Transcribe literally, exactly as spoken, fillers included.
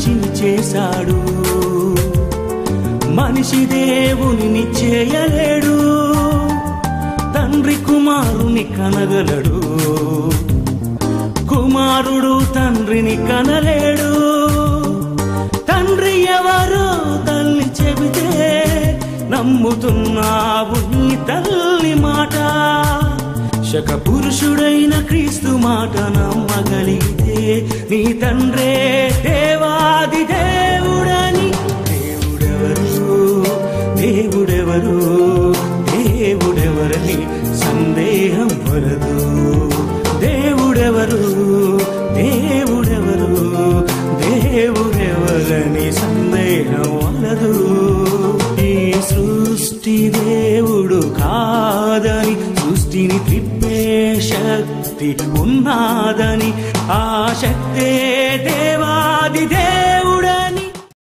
మనిషిని చేశాడు. మనిషి దేవునిని చేయలేడు, తండ్రి కుమారుని కనగలడు, కుమారుడు తండ్రిని కనలేడు. తండ్రి ఎవరో తల్లి చెబితే నమ్ముతున్నావు నీ తల్లి మాట. శక పురుషుడైన క్రీస్తు మాట నమ్మగలిగితే నీ తండ్రే దేవాది దేవుడని. దేవుడెవరు దేవుడెవరు దేవుడెవరని సందేహం వలదు. దేవుడెవరు దేవుడెవరు దేవుడెవరని సందేహం వలదు. ఈ సృష్టి దేవుడు కాదని, సృష్టిని త్రిప్పే శక్తి ఉన్నాదని, ఆ శక్తే